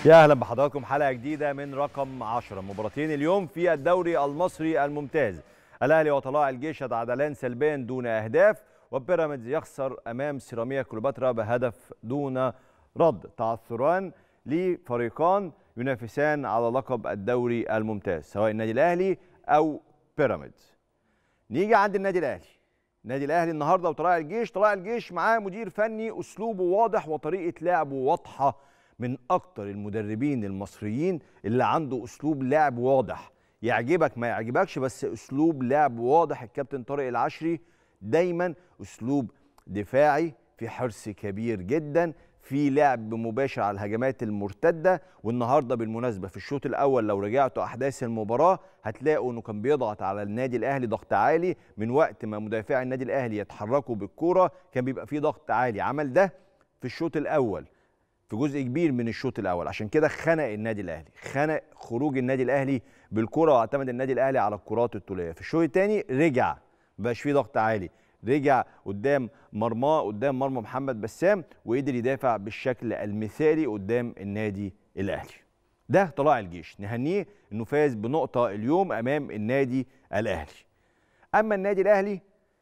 يا اهلا بحضراتكم حلقه جديده من رقم 10. مباراتين اليوم في الدوري المصري الممتاز. الاهلي وطلائع الجيش يتعادلان سلبيا دون اهداف، وبيراميدز يخسر امام سيراميكا كليوباترا بهدف دون رد. تعثران لفريقان ينافسان على لقب الدوري الممتاز سواء النادي الاهلي او بيراميدز. نيجي عند النادي الاهلي. النادي الاهلي النهارده وطلائع الجيش. طلائع الجيش معاه مدير فني اسلوبه واضح وطريقه لعبه واضحه، من اكتر المدربين المصريين اللي عنده اسلوب لعب واضح، يعجبك ما يعجبكش بس اسلوب لعب واضح. الكابتن طارق العشري دايما اسلوب دفاعي في حرص كبير جدا، في لعب مباشر على الهجمات المرتده. والنهارده بالمناسبه في الشوط الاول لو رجعتوا احداث المباراه هتلاقوا انه كان بيضغط على النادي الاهلي ضغط عالي. من وقت ما مدافعي النادي الاهلي يتحركوا بالكوره كان بيبقى فيه ضغط عالي. عمل ده في الشوط الاول في جزء كبير من الشوط الاول، عشان كده خنق النادي الاهلي، خنق خروج النادي الاهلي بالكره، واعتمد النادي الاهلي على الكرات الطوليه. في الشوط الثاني رجع، مبقاش فيه ضغط عالي، رجع قدام مرماه، قدام مرمى محمد بسام، وقدر يدافع بالشكل المثالي قدام النادي الاهلي. ده طلائع الجيش، نهنيه انه فاز بنقطه اليوم امام النادي الاهلي. اما النادي الاهلي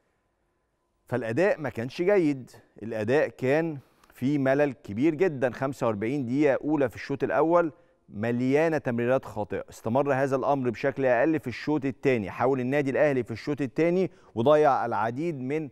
فالاداء ما كانش جيد، الاداء كان في ملل كبير جدا. 45 دقيقة أولى في الشوط الأول مليانة تمريرات خاطئة. استمر هذا الأمر بشكل أقل في الشوط الثاني. حاول النادي الأهلي في الشوط الثاني وضيع العديد من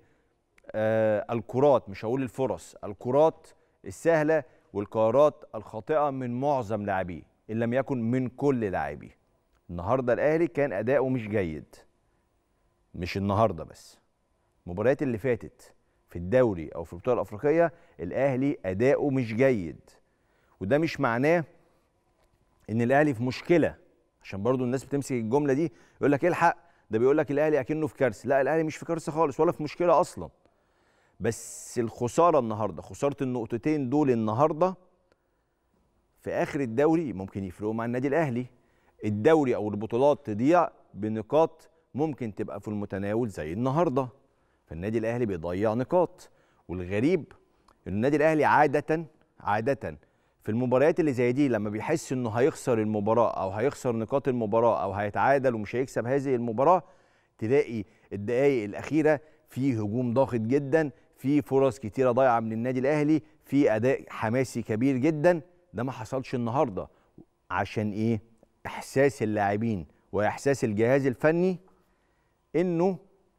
الكرات، مش هقول الفرص، الكرات السهلة والقرارات الخاطئة من معظم لاعبيه إن لم يكن من كل لاعبيه. النهاردة الأهلي كان أداؤه مش جيد، مش النهاردة بس، المباريات اللي فاتت في الدوري او في البطوله الافريقيه الاهلي اداؤه مش جيد. وده مش معناه ان الاهلي في مشكله، عشان برضو الناس بتمسك الجمله دي يقول لك الحق ده بيقول لك الاهلي اكنه في كارثه. لا، الاهلي مش في كارثه خالص ولا في مشكله اصلا، بس الخساره النهارده، خساره النقطتين دول النهارده في اخر الدوري ممكن يفرقوا مع النادي الاهلي. الدوري او البطولات تضيع بنقاط ممكن تبقى في المتناول زي النهارده، فالنادي الاهلي بيضيع نقاط. والغريب ان النادي الاهلي عاده في المباريات اللي زي دي لما بيحس انه هيخسر المباراه او هيخسر نقاط المباراه او هيتعادل ومش هيكسب هذه المباراه، تلاقي الدقائق الاخيره في هجوم ضاغط جدا، في فرص كتيره ضايعه من النادي الاهلي، في اداء حماسي كبير جدا. ده ما حصلش النهارده. عشان ايه؟ احساس اللاعبين واحساس الجهاز الفني انه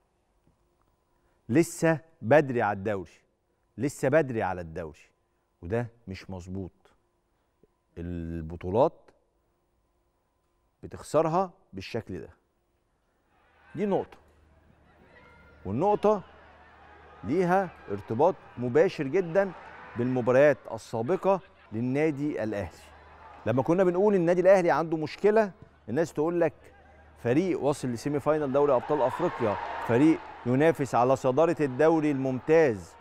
لسه بدري على الدوري، لسه بدري على الدوري، وده مش مظبوط. البطولات بتخسرها بالشكل ده. دي نقطة، والنقطة ليها ارتباط مباشر جدا بالمباريات السابقة للنادي الأهلي. لما كنا بنقول النادي الأهلي عنده مشكلة، الناس تقول لك فريق وصل لسيمي فاينال دوري أبطال أفريقيا، فريق ينافس على صدارة الدوري الممتاز،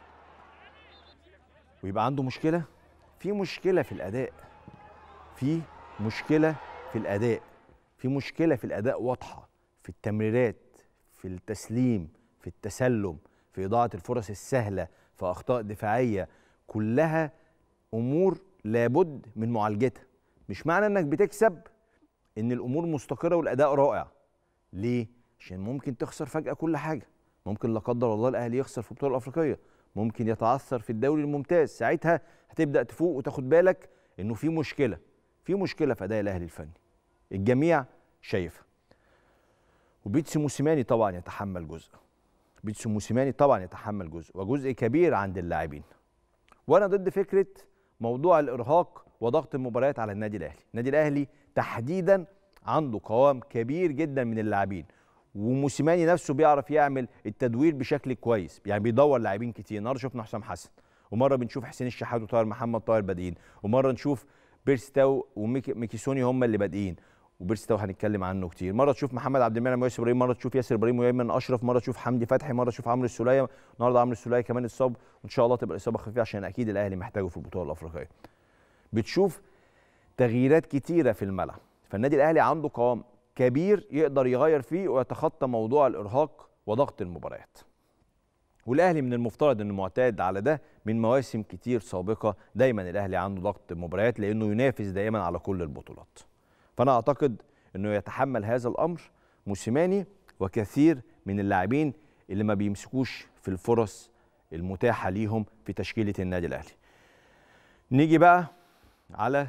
ويبقى عنده مشكلة. في مشكلة في الأداء، في مشكلة في الأداء، في مشكلة في الأداء واضحة، في التمريرات، في التسليم، في التسلم، في إضاعة الفرص السهلة، في أخطاء دفاعية. كلها أمور لابد من معالجتها. مش معنى إنك بتكسب إن الأمور مستقرة والأداء رائع. ليه؟ عشان ممكن تخسر فجأة كل حاجة. ممكن لا قدر الله الأهلي يخسر في البطولة الأفريقية، ممكن يتعثر في الدوري الممتاز. ساعتها هتبدأ تفوق وتاخد بالك إنه في مشكلة، في مشكلة في أداء الأهلي الفني. الجميع شايفها. وبيتسو موسيماني طبعا يتحمل جزء، بيتسو موسيماني طبعا يتحمل جزء، وجزء كبير عند اللاعبين. وأنا ضد فكرة موضوع الإرهاق وضغط المباريات على النادي الأهلي. النادي الأهلي تحديدا عنده قوام كبير جدا من اللاعبين، وموسيماني نفسه بيعرف يعمل التدوير بشكل كويس، يعني بيدور لاعبين كتير. النهارده شفنا حسام حسن، ومره بنشوف حسين الشحات وطاهر محمد طاهر بادئين، ومره نشوف بيرستاو وميكيسوني هم اللي بادئين، وبيرستاو هنتكلم عنه كتير. مره تشوف محمد عبد المنعم وياسر ابراهيم، مره تشوف ياسر ابراهيم ويمن اشرف، مره تشوف حمدي فتحي، مره تشوف عمرو السوليه. النهارده عمرو السوليه كمان اتصاب، وان شاء الله تبقى الاصابه خفيفه عشان اكيد الاهلي محتاجه في البطوله الافريقيه. بتشوف تغييرات كتيره في الملعب، فالنادي الاهلي عنده قوام كبير يقدر يغير فيه ويتخطى موضوع الارهاق وضغط المباريات. والاهلي من المفترض انه معتاد على ده من مواسم كتير سابقه. دايما الاهلي عنده ضغط مباريات لانه ينافس دائما على كل البطولات. فانا اعتقد انه يتحمل هذا الامر موسيماني وكثير من اللاعبين اللي ما بيمسكوش في الفرص المتاحه ليهم في تشكيله النادي الاهلي. نيجي بقى على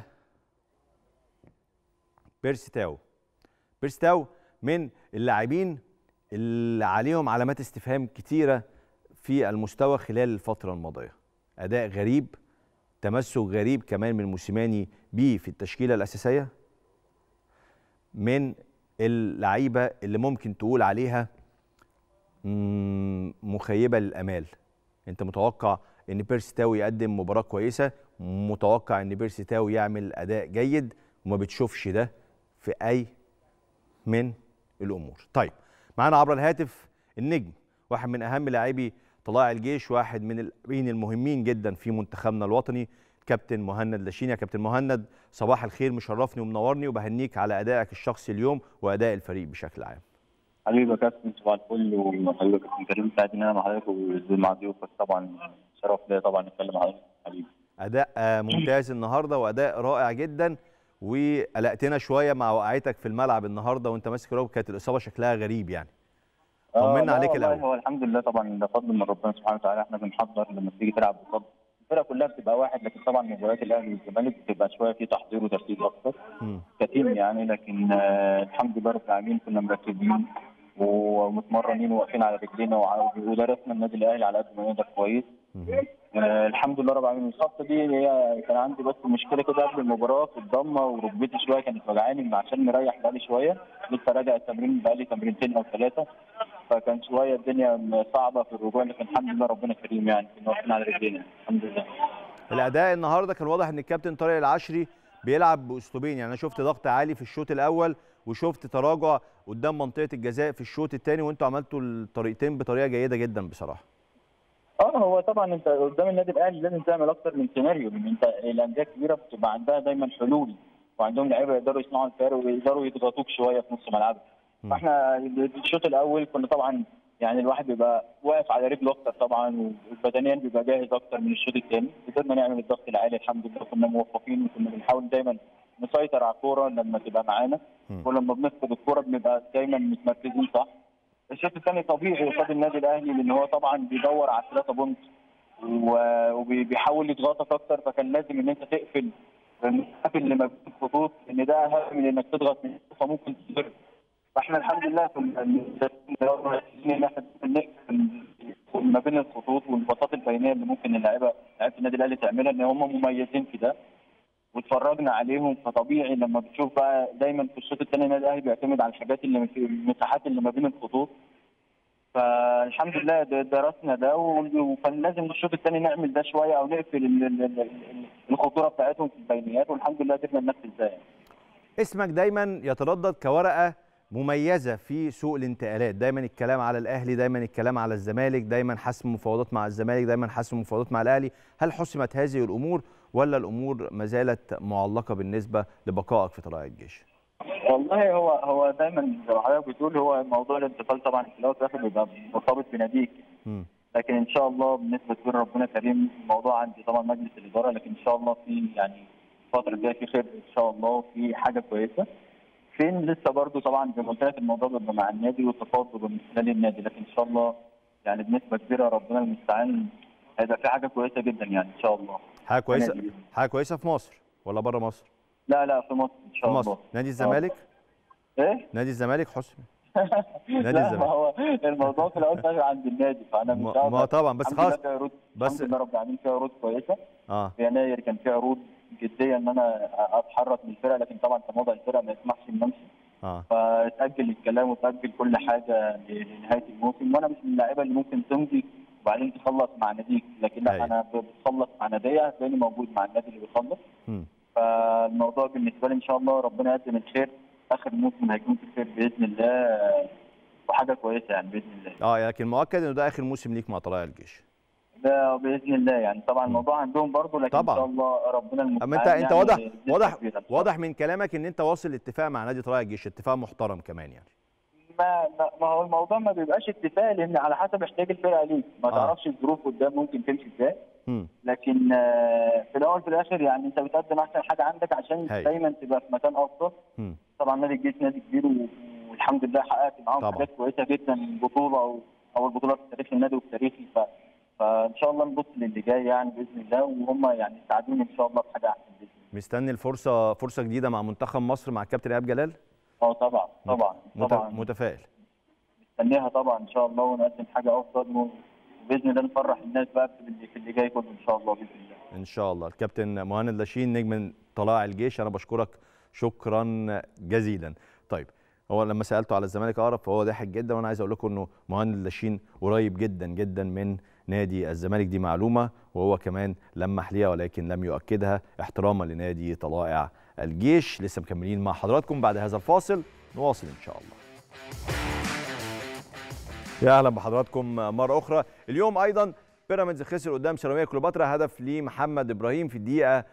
بيرسي تاو. بيرسي تاو من اللاعبين اللي عليهم علامات استفهام كتيره في المستوى خلال الفتره الماضيه. اداء غريب، تمسك غريب كمان من موسيماني بيه في التشكيله الاساسيه، من اللعيبه اللي ممكن تقول عليها مخيبه للامال. انت متوقع ان بيرسي تاو يقدم مباراه كويسه، متوقع ان بيرسي تاو يعمل اداء جيد، وما بتشوفش ده في اي من الامور. طيب، معانا عبر الهاتف النجم، واحد من اهم لاعبي طلائع الجيش، واحد من اللاعبين المهمين جدا في منتخبنا الوطني، كابتن مهند لاشين. يا كابتن مهند، صباح الخير، مشرفني ومنورني، وبهنيك على ادائك الشخصي اليوم واداء الفريق بشكل عام. حبيبي يا كابتن، صباح الفل، وحبيبي يا كابتن كريم، سعيد ان انا مع حضرتك ومع ضيوفك. طبعا شرف ليا طبعا اتكلم مع حضرتك حبيبي. اداء ممتاز النهارده واداء رائع جدا، وقلقتنا شويه مع وقعتك في الملعب النهارده وانت ماسك الركبه، كانت الاصابه شكلها غريب يعني. طمنا عليك الاول. هو الحمد لله طبعا، ده فضل من ربنا سبحانه وتعالى. احنا بنحضر لما تيجي تلعب قصاد الفرقه كلها بتبقى واحد، لكن طبعا مباريات الاهلي والزمالك بتبقى شويه في تحضير وتركيز اكتر كتيم يعني. لكن الحمد لله رب العالمين كنا مركزين ومتمرنين وواقفين على رجلينا ودرسنا النادي الاهلي على قد ما نقدر كويس. الحمد لله رب العالمين. الخطه دي هي كان عندي بس مشكله كده قبل المباراه في الضمه، وركبتي شويه كانت وجعاني عشان مريح بقالي شويه، لسه راجع التمرين بقالي تمرينتين او ثلاثه، فكان شويه الدنيا صعبه في الرجوع، لكن الحمد لله ربنا كريم يعني، كنا واقفين على رجلينا الحمد لله. الاداء النهارده كان واضح ان الكابتن طارق العشري بيلعب باسلوبين، يعني انا شفت ضغط عالي في الشوط الاول وشفت تراجع قدام منطقه الجزاء في الشوط الثاني، وانتوا عملتوا الطريقتين بطريقه جيده جدا بصراحه. هو طبعا انت قدام النادي الاهلي لازم تعمل اكتر من سيناريو، لان انت الانديه الكبيره بتبقى عندها دايما حلول، وعندهم لعيبه يقدروا يصنعوا الفارق ويقدروا يضغطوك شويه في نص ملعبك. فاحنا الشوط الاول كنا طبعا يعني الواحد بيبقى واقف على رجله اكتر طبعا، وبدنيا بيبقى جاهز اكتر من الشوط الثاني. قدرنا نعمل الضغط العالي الحمد لله، كنا موفقين وكنا بنحاول دايما نسيطر على الكوره لما تبقى معانا، ولما بنفقد الكوره بنبقى دايما متمركزين صح. الشوط الثاني طبيعي قصاد النادي الاهلي، لان هو طبعا بيدور على 3 بونت وبيحاول يضغطك اكتر، فكان لازم ان انت تقفل المسافه اللي ما بين الخطوط، ان ده اهم من انك تضغط من فممكن تضر. فاحنا الحمد لله في ان احنا نقفل ما بين الخطوط والبساطه البينيه اللي ممكن لعيبه النادي الاهلي تعملها، ان هم مميزين في ده واتفرجنا عليهم. فطبيعي لما بتشوف بقى دايما في الشوط الثاني النادي الاهلي بيعتمد على الحاجات اللي في المساحات اللي ما بين الخطوط، فالحمد لله درسنا ده، وكان لازم الشوط الثاني نعمل ده شويه او نقفل الخطوره بتاعتهم في البينيات، والحمد لله قدرنا ننفذ ده يعني. اسمك دايما يتردد كورقه مميزه في سوق الانتقالات، دايما الكلام على الاهلي، دايما الكلام على الزمالك، دايما حسم مفاوضات مع الزمالك، دايما حسم مفاوضات مع الاهلي. هل حسمت هذه الامور ولا الامور ما زالت معلقه بالنسبه لبقائك في طلائع الجيش؟ والله هو دايما زي ما حضرتك بتقول، هو موضوع الانتقال طبعا في الاول والاخر بيبقى مرتبط بناديك، لكن ان شاء الله بالنسبه كبيره ربنا كريم. الموضوع عندي طبعا مجلس الاداره، لكن ان شاء الله في يعني الفتره الجايه في خير ان شاء الله وفي حاجه كويسه. فين لسه برضه طبعا زي ما قلت لك الموضوع بيبقى مع النادي والتفاوض من خلال النادي، لكن ان شاء الله يعني بنسبه كبيره ربنا المستعان هيبقى في حاجه كويسه جدا يعني ان شاء الله. حاجه كويسه، حاجه كويسه في مصر ولا بره مصر؟ لا في مصر ان شاء الله. نادي الزمالك؟ ايه؟ نادي الزمالك حسن. نادي لا الزمالك. ما هو الموضوع في الاول والاخر عند النادي، فانا مش ما طبعا بس خلاص. بس الحمد لله رب العالمين في عروض كويسه. في يناير كان في عروض جديه ان انا اتحرك من الفرقه، لكن طبعا كان وضع الفرقه ما يسمحش ان امشي. فاتاجل الكلام وتاجل كل حاجه لنهايه الموسم، وانا مش من اللعيبه اللي ممكن تمضي وبعدين تخلص مع ناديك، لكن لا انا بتخلص مع ناديه هتلاقيني موجود مع النادي اللي بيخلص. فالموضوع بالنسبه لي ان شاء الله ربنا يقدم الخير، اخر الموسم هيكون في خير باذن الله وحاجه كويسه يعني باذن الله. لكن مؤكد انه ده اخر موسم ليك مع طلائع الجيش. ده باذن الله يعني. طبعا الموضوع عندهم برضه، لكن طبعا ان شاء الله ربنا المستعان. اما انت يعني واضح من كلامك ان انت واصل اتفاق مع نادي طلائع الجيش، اتفاق محترم كمان يعني. ما هو الموضوع ما بيبقاش اتفاق، لان على حسب احتياج الفرقه ليك، ما تعرفش الظروف قدام ممكن تمشي ازاي. لكن في الاول في الاخر يعني انت بتقدم احسن حاجه عندك عشان دايما تبقى في مكان افضل. طبعا نادي الجيش نادي كبير، والحمد لله حققت معاهم حاجات كويسه جدا، بطوله او البطوله في تاريخ النادي وفي تاريخي، فان شاء الله نبص للي جاي يعني باذن الله، وهم يعني يساعدوني ان شاء الله بحاجه احسن باذن الله. مستني فرصه جديده مع منتخب مصر مع الكابتن ايهاب جلال؟ طبعا متفائل. مستنيها طبعا ان شاء الله، ونقدم حاجه افضل، وباذن الله نفرح الناس بقى في اللي جاي كله ان شاء الله باذن الله. ان شاء الله. الكابتن مهند لاشين نجم طلائع الجيش، انا بشكرك شكرا جزيلا. طيب، هو لما سالته على الزمالك اقرب فهو ضحك جدا، وانا عايز اقول لكم انه مهند لاشين قريب جدا جدا من نادي الزمالك، دي معلومه، وهو كمان لمح ليها ولكن لم يؤكدها احتراما لنادي طلائع الجيش. لسه مكملين مع حضراتكم بعد هذا الفاصل، نواصل ان شاء الله. يا اهلا بحضراتكم مره اخرى. اليوم ايضا بيراميدز خسر قدام سيراميكا كليوباترا، هدف لمحمد ابراهيم في الدقيقه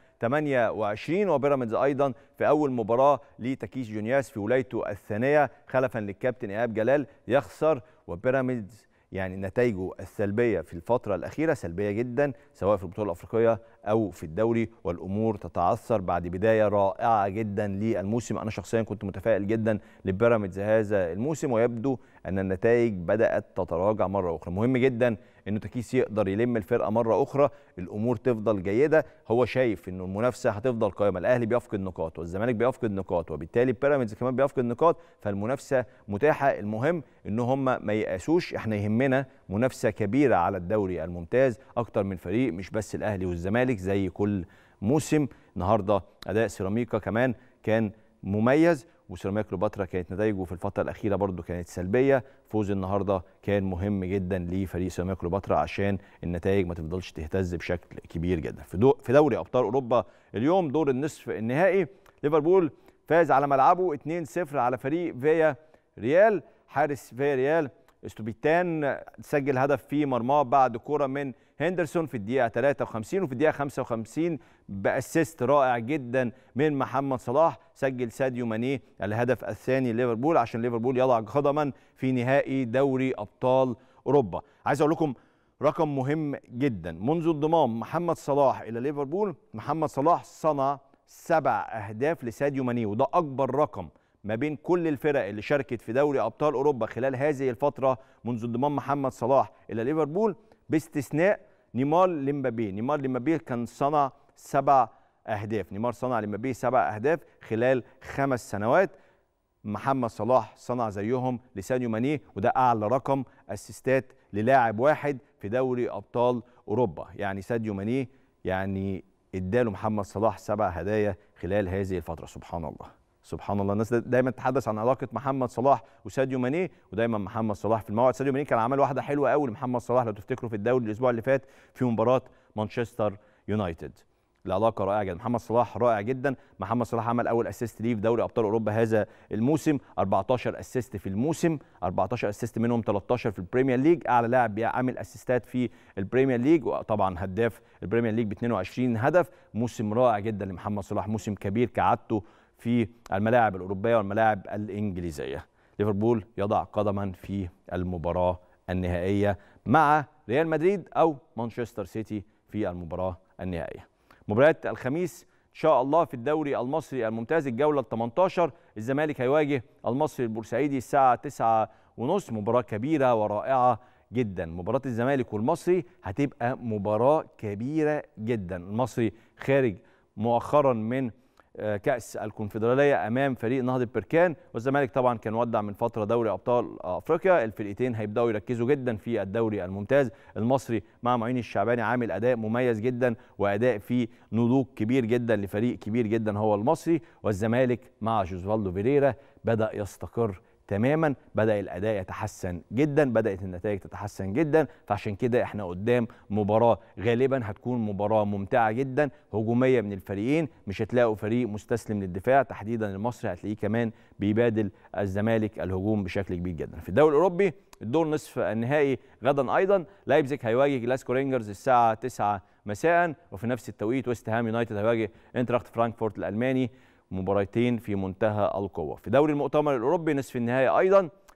28، وبيراميدز ايضا في اول مباراه لتكيس جونياس في ولايته الثانيه خلفا للكابتن ايهاب جلال يخسر. وبيراميدز يعني نتائجه السلبيه في الفتره الاخيره سلبيه جدا، سواء في البطوله الافريقيه او في الدوري، والامور تتعثر بعد بدايه رائعه جدا للموسم. انا شخصيا كنت متفائل جدا لبيراميدز هذا الموسم، ويبدو ان النتائج بدات تتراجع مره اخرى. مهم جدا انه تكيس يقدر يلم الفرقه مره اخرى، الامور تفضل جيده. هو شايف انه المنافسه هتفضل قائمه، الاهلي بيفقد نقاط والزمالك بيفقد نقاط، وبالتالي بيراميدز كمان بيفقد نقاط، فالمنافسه متاحه. المهم ان هم ما ييأسوش، احنا يهمنا منافسه كبيره على الدوري الممتاز، اكتر من فريق، مش بس الاهلي والزمالك زي كل موسم. النهارده اداء سيراميكا كمان كان مميز، وسيراميكا كليوباترا كانت نتائجه في الفتره الاخيره برضو كانت سلبيه. فوز النهارده كان مهم جدا لفريق سيراميكا كليوباترا عشان النتائج ما تفضلش تهتز بشكل كبير جدا. في دوري ابطال اوروبا اليوم دور النصف النهائي، ليفربول فاز على ملعبه 2-0 على فريق فيا ريال. حارس فيا ريال استوبيتان سجل هدف في مرماه بعد كرة من هندرسون في الدقيقة 53، وفي الدقيقة 55 بأسيست رائع جدا من محمد صلاح سجل ساديو ماني الهدف الثاني لليفربول عشان ليفربول يضع قدما في نهائي دوري أبطال أوروبا. عايز أقول لكم رقم مهم جدا، منذ انضمام محمد صلاح إلى ليفربول محمد صلاح صنع 7 أهداف لساديو ماني، وده أكبر رقم ما بين كل الفرق اللي شاركت في دوري أبطال أوروبا خلال هذه الفترة منذ انضمام محمد صلاح إلى ليفربول، باستثناء نيمار لمبابي. نيمار لمبابي كان صنع 7 أهداف، نيمار صنع لمبابي 7 أهداف خلال 5 سنوات. محمد صلاح صنع زيهم لساديو ماني، وده أعلى رقم أسيستات للاعب واحد في دوري أبطال أوروبا. يعني ساديو ماني يعني اداله محمد صلاح 7 هدايا خلال هذه الفترة. سبحان الله سبحان الله. الناس دايما تتحدث عن علاقه محمد صلاح وساديو ماني، ودايما محمد صلاح في الموعد. ساديو ماني كان عمل واحده حلوه قوي لمحمد صلاح لو تفتكروا في الدوري الاسبوع اللي فات في مباراه مانشستر يونايتد. العلاقه رائعه جدا، محمد صلاح رائع جدا. محمد صلاح عمل اول اسيست ليه في دوري ابطال اوروبا هذا الموسم، 14 اسيست في الموسم، 14 اسيست منهم 13 في البريمير ليج، اعلى لاعب بيعمل اسيستات في البريمير ليج، وطبعا هداف البريمير ليج ب 22 هدف. موسم رائع جدا لمحمد صلاح، موسم كبير كعادته في الملاعب الأوروبية والملاعب الإنجليزية. ليفربول يضع قدما في المباراة النهائية مع ريال مدريد أو مانشستر سيتي في المباراة النهائية. مباريات الخميس إن شاء الله في الدوري المصري الممتاز الجولة 18، الزمالك هيواجه المصري البورسعيدي الساعة 9:30، مباراة كبيرة ورائعة جدا. مباراة الزمالك والمصري هتبقى مباراة كبيرة جدا. المصري خارج مؤخرا من كأس الكونفدرالية أمام فريق نهضة بركان، والزمالك طبعا كان ودع من فترة دوري أبطال أفريقيا. الفرقتين هيبدأوا يركزوا جدا في الدوري الممتاز. المصري مع معين الشعباني عامل أداء مميز جدا وأداء فيه نضوج كبير جدا لفريق كبير جدا هو المصري، والزمالك مع جوزفالدو فيريرا بدأ يستقر تماما، بدأ الأداء يتحسن جدا، بدأت النتائج تتحسن جدا. فعشان كده احنا قدام مباراة غالبا هتكون مباراة ممتعة جدا، هجومية من الفريقين، مش هتلاقوا فريق مستسلم للدفاع، تحديدا المصري هتلاقيه كمان بيبادل الزمالك الهجوم بشكل كبير جدا. في الدوري الأوروبي الدور نصف النهائي غدا أيضا لايبزيج هيواجه جلاسكو رينجرز الساعة 9 مساء، وفي نفس التوقيت ويست هام يونايتد هيواجه انتراخت فرانكفورت الألماني، مباراتين في منتهى القوة. في دوري المؤتمر الأوروبي نصف النهائي أيضا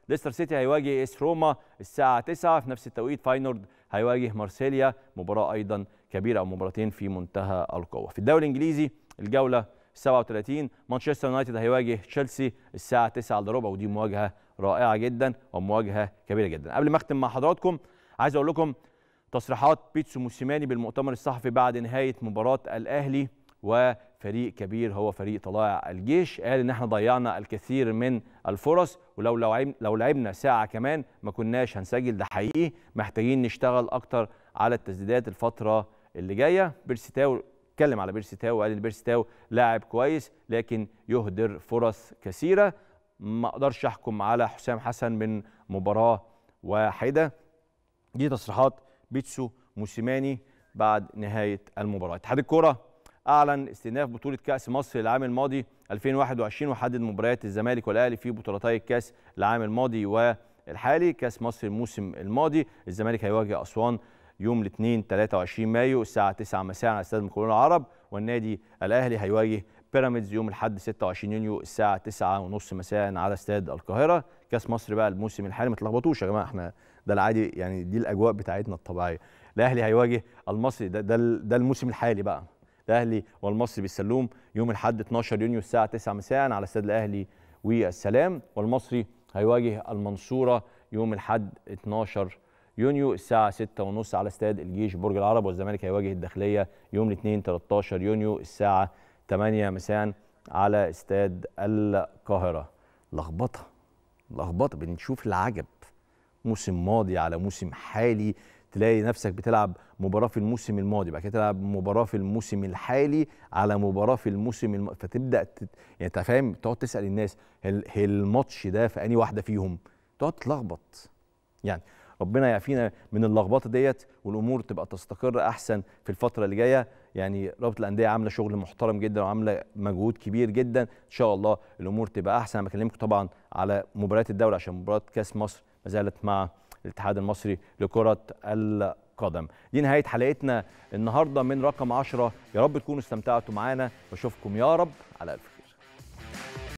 ليستر سيتي هيواجه اس روما الساعه 9 في نفس التوقيت. فاينورد هيواجه مارسيليا، مباراه ايضا كبيره او مباراتين في منتهى القوه. في الدوري الانجليزي الجوله 37 مانشستر يونايتد هيواجه تشيلسي الساعه 9 الا ربع، ودي مواجهه رائعه جدا ومواجهه كبيره جدا. قبل ما اختم مع حضراتكم عايز اقول لكم تصريحات بيتسو موسيماني بالمؤتمر الصحفي بعد نهايه مباراه الاهلي وفريق كبير هو فريق طلائع الجيش. قال ان احنا ضيعنا الكثير من الفرص، ولو لو لعبنا ساعه كمان ما كناش هنسجل، ده حقيقي. محتاجين نشتغل اكتر على التسديدات الفتره اللي جايه. بيرسي اتكلم على بيرسي تاو وقال ان بيرسي تاو لاعب كويس لكن يهدر فرص كثيره. ما اقدرش احكم على حسام حسن من مباراه واحده. دي تصريحات بيتسو موسيماني بعد نهايه المباراه. اتحاد الكوره اعلن استئناف بطوله كاس مصر العام الماضي 2021 وحدد مباريات الزمالك والاهلي في بطولتي الكاس العام الماضي والحالي. كاس مصر الموسم الماضي الزمالك هيواجه اسوان يوم الاثنين 23 مايو الساعه 9 مساء على استاد المقاولون العرب، والنادي الاهلي هيواجه بيراميدز يوم الاحد 26 يونيو الساعه 9:30 مساء على استاد القاهره. كاس مصر بقى الموسم الحالي، ما تلخبطوش يا جماعه، احنا ده العادي يعني، دي الاجواء بتاعتنا الطبيعيه. الاهلي هيواجه المصري، ده الموسم الحالي بقى. الاهلي والمصري بالسلوم يوم الاحد 12 يونيو الساعه 9 مساء على استاد الاهلي والسلام، والمصري هيواجه المنصوره يوم الاحد 12 يونيو الساعه 6:30 على استاد الجيش برج العرب، والزمالك هيواجه الداخليه يوم الاثنين 13 يونيو الساعه 8 مساء على استاد القاهره. لخبطه بنشوف العجب، موسم ماضي على موسم حالي، تلاقي نفسك بتلعب مباراه في الموسم الماضي بعد كده تلعب مباراه في الموسم الحالي على مباراه في الموسم فتبدا يعني انت فاهم، تقعد تسال الناس هل الماتش ده في انهي واحده فيهم، تقعد تلخبط. يعني ربنا يعافينا من اللخبطه ديت والامور تبقى تستقر احسن في الفتره اللي جايه. يعني رابطه الانديه عامله شغل محترم جدا وعامله مجهود كبير جدا، ان شاء الله الامور تبقى احسن. انا بكلمكم طبعا على مباريات الدوري عشان مباراه كاس مصر ما زالت مع الاتحاد المصري لكره القدم. دي نهايه حلقتنا النهارده من رقم 10. يا رب تكونوا استمتعتوا معانا واشوفكم يا رب على الف خير.